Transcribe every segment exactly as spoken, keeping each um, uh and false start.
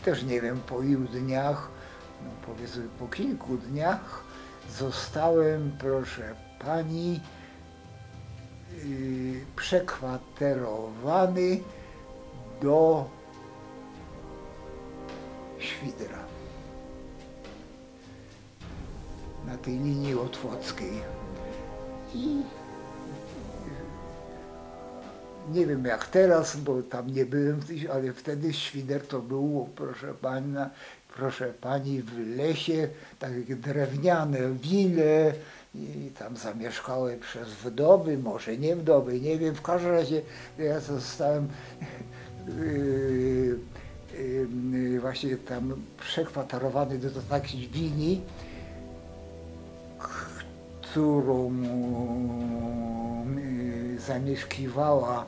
też nie wiem, po ilu dniach, no powiedzmy po kilku dniach zostałem, proszę pani, yy, przekwaterowany do Świdra, na tej linii otwockiej. I nie wiem jak teraz, bo tam nie byłem, ale wtedy Świder to było, proszę pana, proszę pani, w lesie, takie drewniane wile i tam zamieszkałem przez wdowy, może nie wdowy, nie wiem, w każdym razie ja zostałem yy, yy, właśnie tam przekwaterowany do, do takiej wini, którą yy, zamieszkiwała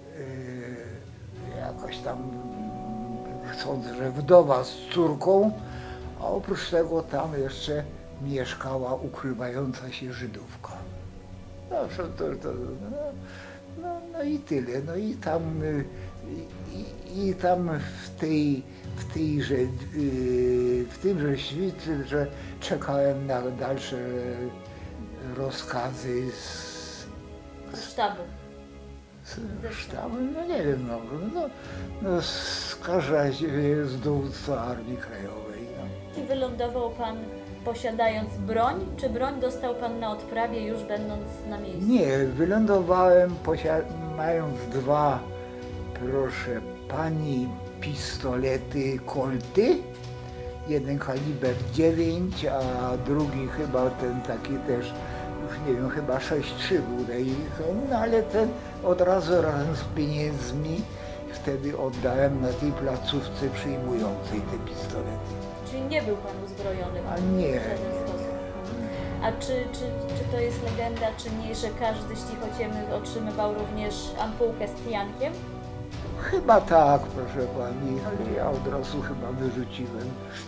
yy, jakoś tam, sądzę, że wdowa z córką, a oprócz tego tam jeszcze mieszkała ukrywająca się Żydówka. No, to, to, no, no, no i tyle. No i tam, i, i tam w tej, w tejże, w tymże świecie, że czekałem na dalsze rozkazy z, z sztabu. Z sztabu, no nie wiem, no, no, no z każdego razie z dowództwa Armii Krajowej. No. I wylądował pan posiadając broń, czy broń dostał pan na odprawie już będąc na miejscu? Nie, wylądowałem mając dwa, proszę pani, pistolety Colty, jeden kaliber dziewięć, a drugi chyba ten taki też, już nie wiem, chyba sześć trzy był, no ale ten od razu razem z pieniędzmi wtedy oddałem na tej placówce przyjmującej te pistolety. Czyli nie był pan uzbrojony A nie. w żaden sposób. A czy, czy, czy to jest legenda, czy nie, że każdy z Cichociemy otrzymywał również ampułkę z cyjankiem? Chyba tak, proszę pani, ale ja od razu chyba wyrzuciłem.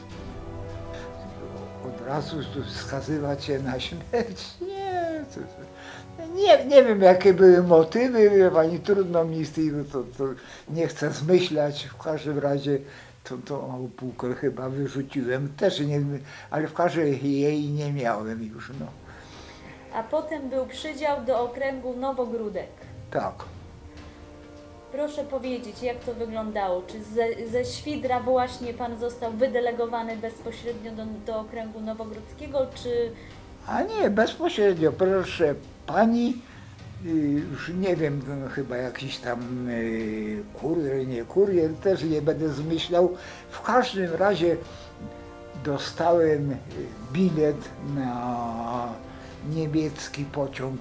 Od razu skazywać się na śmierć? Nie, to, to, nie, nie wiem jakie były motywy, wie pani, trudno mi z tego, to, to nie chcę zmyślać, w każdym razie to, to ampułkę chyba wyrzuciłem, też nie, ale w każdym razie jej nie miałem już, no. A potem był przydział do okręgu Nowogródek. Tak. Proszę powiedzieć, jak to wyglądało? Czy ze, ze Świdra właśnie pan został wydelegowany bezpośrednio do, do okręgu nowogródzkiego, czy... A nie, bezpośrednio, proszę pani, już nie wiem, no, chyba jakiś tam y, kurier, nie kurier, też nie będę zmyślał. W każdym razie dostałem bilet na niemiecki pociąg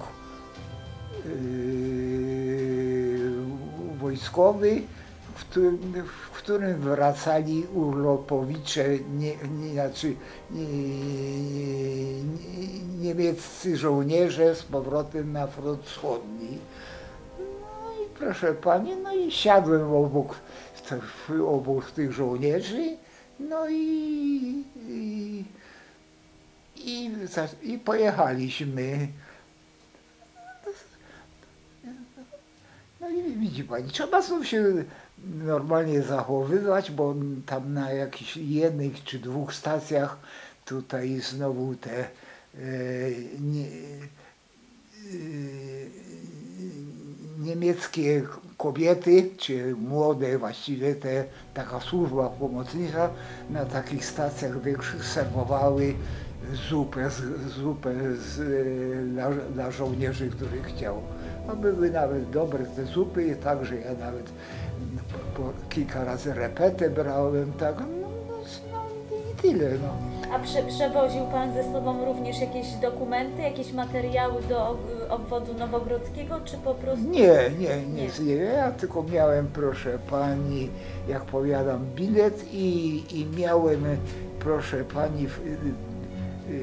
y, wojskowy, w którym, w którym wracali urlopowicze, nie, nie, znaczy, nie, nie, niemieccy żołnierze z powrotem na front wschodni. No i proszę pani, no i siadłem obok, obok tych żołnierzy, no i, i, i, i pojechaliśmy. No i widzi pani, trzeba znów się normalnie zachowywać, bo tam na jakichś jednych czy dwóch stacjach tutaj znowu te e, nie, e, niemieckie kobiety, czy młode właściwie, te, taka służba pomocnicza na takich stacjach większych serwowały zupę, z, zupę z, dla, dla żołnierzy, których chciał. A były nawet dobre te zupy i tak, że ja nawet po, po kilka razy repetę brałem, tak, no, no, no i tyle, no. A prze, przewoził pan ze sobą również jakieś dokumenty, jakieś materiały do obwodu nowogrodzkiego, czy po prostu... Nie, nie, nie, nie. Ja tylko miałem, proszę pani, jak powiadam, bilet i, i miałem, proszę pani, yy,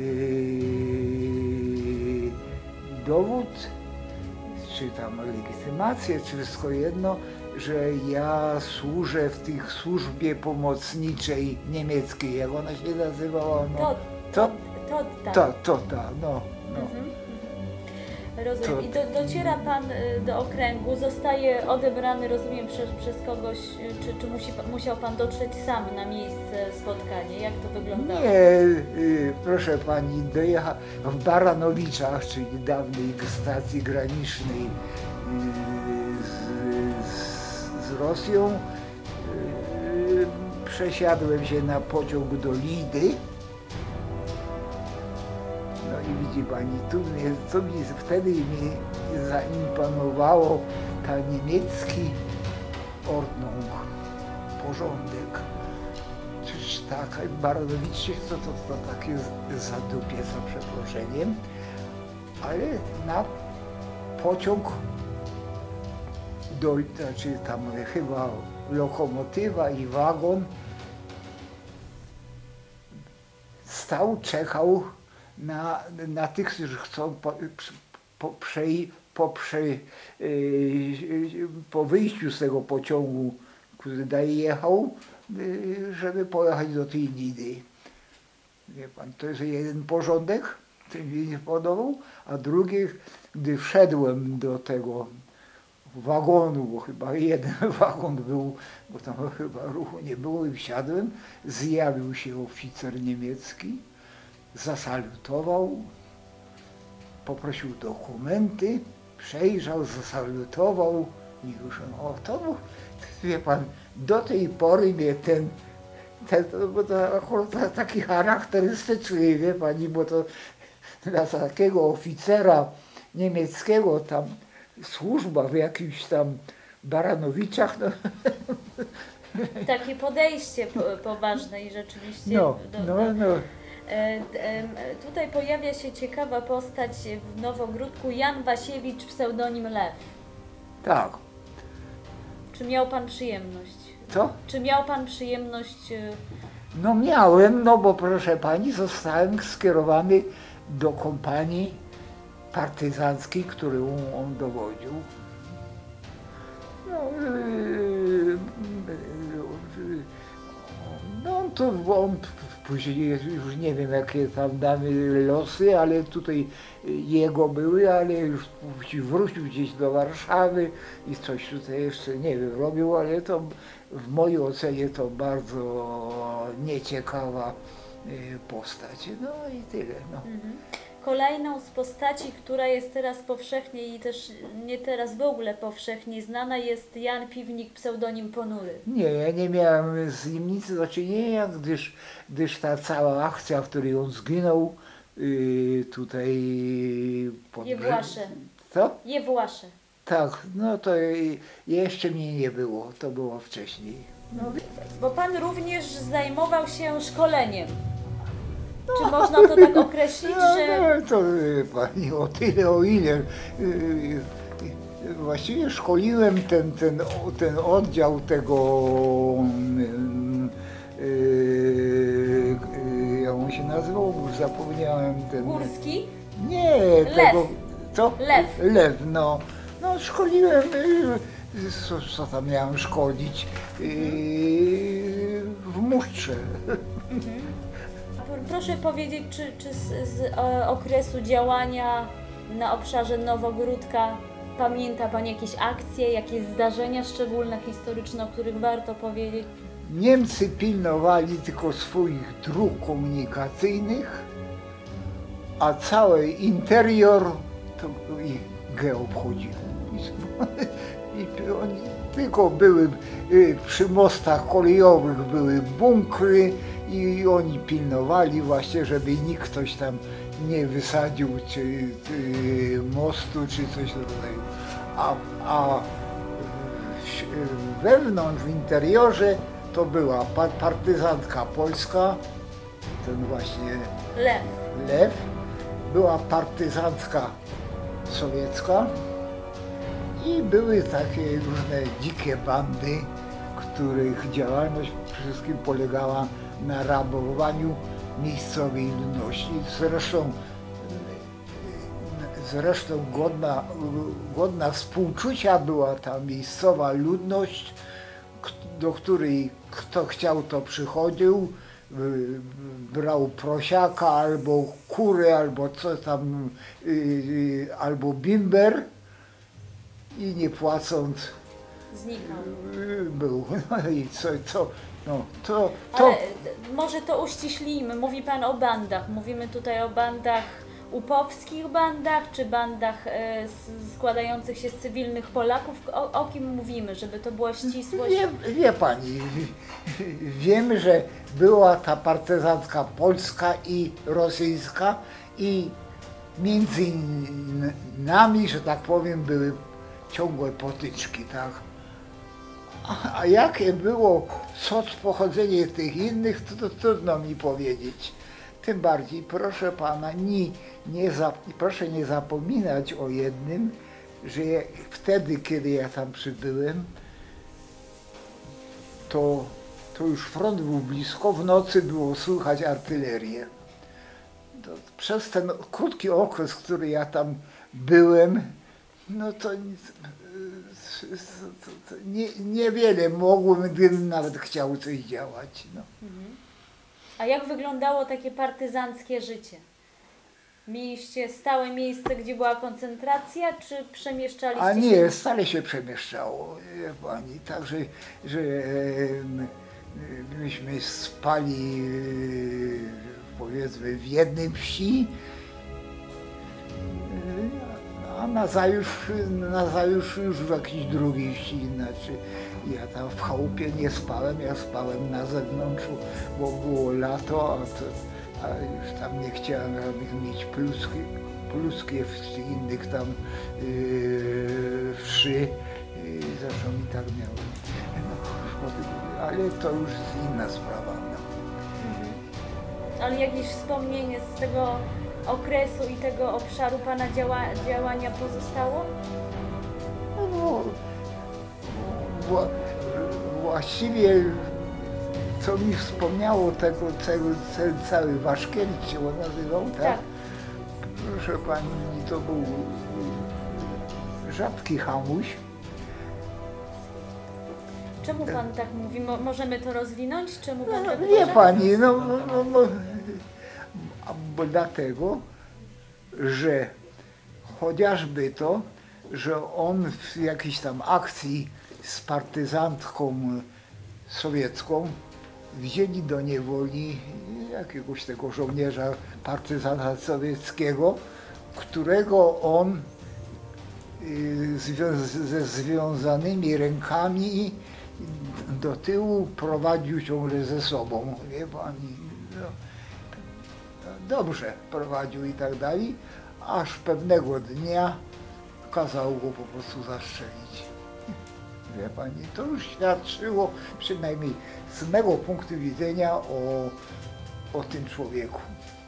dowód, czy tam legitymację, czy wszystko jedno, że ja służę w tych służbie pomocniczej niemieckiej, jak ona się nazywała, no. To, to, to, to, to, to, no, no. Mhm. Rozumiem. To- I do, dociera pan y, do okręgu, zostaje odebrany, rozumiem, przez, przez kogoś, y, czy, czy musi, pan- musiał pan dotrzeć sam na miejsce spotkania? Jak to wyglądało? Nie, y, proszę pani, dojechał w Baranowiczach, czyli dawnej stacji granicznej y, z, z, z Rosją. Y, przesiadłem się na pociąg do Lidy. No i widzi pani, tu mnie, co mnie wtedy mnie zaimponowało, ta niemiecki Ordnung, porządek. Czyż tak, Baronowicze to, to, to takie zadupie, za przeproszeniem, ale na pociąg, do, znaczy tam chyba lokomotywa i wagon stał, czekał na, na tych, którzy chcą po, po, prze, po, prze, yy, po wyjściu z tego pociągu, który dalej jechał, yy, żeby pojechać do tej Lidy. Wie pan, to jest jeden porządek, który mi nie podobał, a drugi, gdy wszedłem do tego wagonu, bo chyba jeden wagon był, bo tam chyba ruchu nie było, i wsiadłem, zjawił się oficer niemiecki, zasalutował, poprosił dokumenty, przejrzał, zasalutował i już, o to był, wie pan, do tej pory mnie ten, ten to, bo to akurat taki charakterystyczny, wie pani, bo to dla takiego oficera niemieckiego tam służba w jakimś tam Baranowiczach, no. Takie podejście po, poważne i rzeczywiście... No, do, no, do, no. E, e, tutaj pojawia się ciekawa postać w Nowogródku, Jan Wasiewicz, pseudonim Lew. Tak. Czy miał pan przyjemność? Co? Czy miał pan przyjemność... e, No miałem, no bo proszę pani, zostałem skierowany do kompanii partyzanckiej, którą on dowodził. No, yy, yy, no to on później, już nie wiem jakie tam damy losy, ale tutaj jego były, ale już wrócił gdzieś do Warszawy i coś tutaj jeszcze, nie wiem, robił, ale to w mojej ocenie to bardzo nieciekawa postać. No i tyle. No. Mhm. Kolejną z postaci, która jest teraz powszechnie i też nie teraz w ogóle powszechnie znana, jest Jan Piwnik, pseudonim Ponury. Nie, ja nie miałem z nim nic do czynienia, gdyż, gdyż ta cała akcja, w której on zginął, yy, tutaj pod Jewłasze. Co? Jewłasze. Tak, no to jeszcze mnie nie było, to było wcześniej. No, Bo pan również zajmował się szkoleniem. Czy można to tak określić, no, że... no, to wie pani, o tyle, o ile. Yy, yy, właściwie szkoliłem ten, ten, ten oddział tego, yy, yy, jak on się nazywał, już zapomniałem. Ten, Górski? nie, Lew. tego, co? Lew. Lew, no. No szkoliłem, yy, co, co tam miałem szkolić, yy, w musztrze. Proszę powiedzieć, czy, czy z, z e, okresu działania na obszarze Nowogródka pamięta pan jakieś akcje, jakieś zdarzenia szczególne, historyczne, o których warto powiedzieć? Niemcy pilnowali tylko swoich dróg komunikacyjnych, a cały interior to ich G obchodził. I oni tylko były przy mostach kolejowych, były bunkry i oni pilnowali właśnie, żeby nikt ktoś tam nie wysadził czy, czy mostu, czy coś rodzaju. A, a wewnątrz, w interiorze to była partyzantka polska, ten właśnie Lew. Lew, była partyzantka sowiecka i były takie różne dzikie bandy, których działalność przede wszystkim polegała na rabowaniu miejscowej ludności. Zresztą, zresztą godna, godna współczucia była ta miejscowa ludność, do której kto chciał, to przychodził, y, brał prosiaka, albo kurę, albo co tam, y, y, albo bimber i nie płacąc Znikał. y, był. No i co, co, no to, to Ale d- może to uściślimy. Mówi Pan o bandach. Mówimy tutaj o bandach, upowskich bandach, czy bandach e, s- składających się z cywilnych Polaków? O, o kim mówimy, żeby to była ścisłość? wie, wie pani, wiemy, że była ta partyzantka polska i rosyjska i między nami, że tak powiem, były ciągłe potyczki, tak? A, a jakie było soc pochodzenie tych innych, to, to trudno mi powiedzieć. Tym bardziej, proszę pana, nie, nie za, proszę nie zapominać o jednym, że wtedy, kiedy ja tam przybyłem, to, to już front był blisko, w nocy było słychać artylerię. To przez ten krótki okres, który ja tam byłem, no to nic, nie, niewiele mogłem, gdybym nawet chciał coś działać. No. Mhm. A jak wyglądało takie partyzanckie życie? Mieliście stałe miejsce, gdzie była koncentracja, czy przemieszczaliście A się? nie, stale się przemieszczało, wie pani, także, że em, myśmy spali e, powiedzmy w jednej wsi, a nazajutrz, nazajutrz już w jakiejś drugiej wsi, znaczy ja tam w chałupie nie spałem, ja spałem na zewnątrz, bo było lato, a, to, a już tam nie chciałem żadnych mieć pluski, pluskiew z tych innych tam yy, wszy, yy, zresztą i tak miałem, no, ale to już jest inna sprawa. No. Mhm. Ale jakieś wspomnienie z tego okresu i tego obszaru Pana działa, działania pozostało? No, wła, właściwie, co mi wspomniało tego, tego cały, cały Waszkiewicz się on nazywał, tak? Tak. Proszę pani, to był rzadki hamuś. Czemu Pan tak mówi? Mo możemy to rozwinąć? Czemu Pan No, tak wie uważa? pani, no, no, no, a bo dlatego, że chociażby to, że on w jakiejś tam akcji z partyzantką sowiecką wzięli do niewoli jakiegoś tego żołnierza partyzanta sowieckiego, którego on y, zwią ze związanymi rękami do tyłu prowadził ciągle ze sobą, wie pani, no, dobrze prowadził i tak dalej, aż pewnego dnia kazał go po prostu zastrzelić. Wie pani, to już świadczyło, przynajmniej z mego punktu widzenia, o, o tym człowieku.